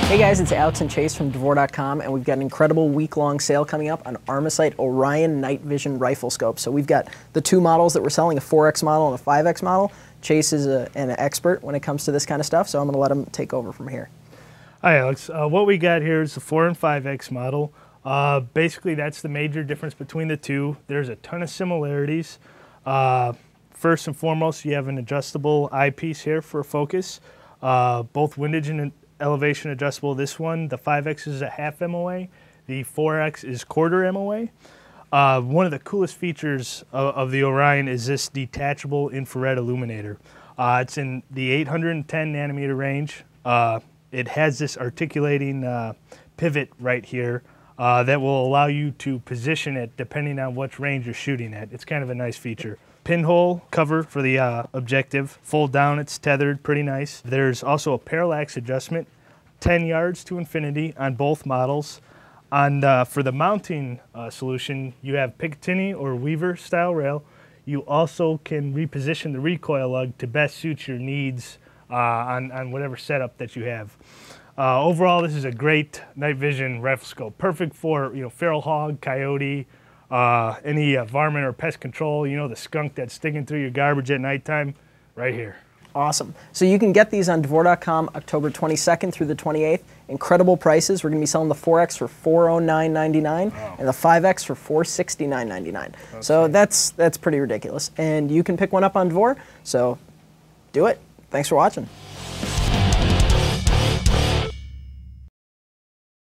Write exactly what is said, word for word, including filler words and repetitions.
Hey guys, it's Alex and Chase from Devore dot com, and we've got an incredible week-long sale coming up on Armasight Orion Night Vision Rifle Scope. So we've got the two models that we're selling, a four X model and a five X model. Chase is a, an expert when it comes to this kind of stuff, so I'm going to let him take over from here. Hi Alex, uh, what we got here is the four and five X model. Uh, basically that's the major difference between the two. There's a ton of similarities. Uh, first and foremost, you have an adjustable eyepiece here for focus, uh, both windage and elevation adjustable. This one, the five X is a half M O A, the four X is quarter M O A. Uh, one of the coolest features of, of the Orion is this detachable infrared illuminator. Uh, it's in the eight hundred ten nanometer range. Uh, it has this articulating uh, pivot right here uh, that will allow you to position it depending on which range you're shooting at. It's kind of a nice feature. Pinhole cover for the uh, objective. Fold down, it's tethered, pretty nice. There's also a parallax adjustment, ten yards to infinity on both models. On uh, for the mounting uh, solution, you have Picatinny or Weaver style rail. You also can reposition the recoil lug to best suit your needs uh, on, on whatever setup that you have. Uh, overall, this is a great night vision rifle scope, perfect for you know feral hog, coyote, Uh, any uh, varmint or pest control, you know, the skunk that's sticking through your garbage at nighttime, right here. Awesome. So you can get these on Devore dot com October twenty-second through the twenty-eighth. Incredible prices. We're going to be selling the four X for four oh nine ninety-nine wow. and the five X for four sixty-nine ninety-nine. Okay. So that's, that's pretty ridiculous. And you can pick one up on Devore, so do it. Thanks for watching.